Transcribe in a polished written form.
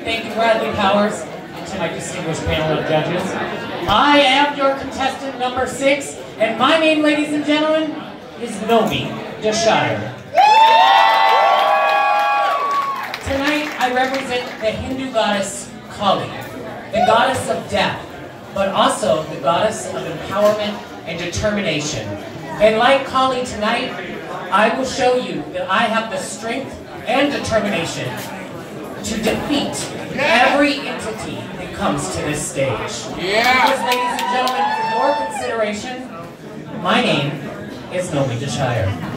Thank you, Bradley Powers, and to my distinguished panel of judges. I am your contestant number 6, and my name, ladies and gentlemen, is Nomi Deshire. Tonight, I represent the Hindu goddess Kali, the goddess of death, but also the goddess of empowerment and determination. And like Kali tonight, I will show you that I have the strength and determination to defeat every entity that comes to this stage. Because, ladies and gentlemen, for your consideration, my name is Nomi Deshire.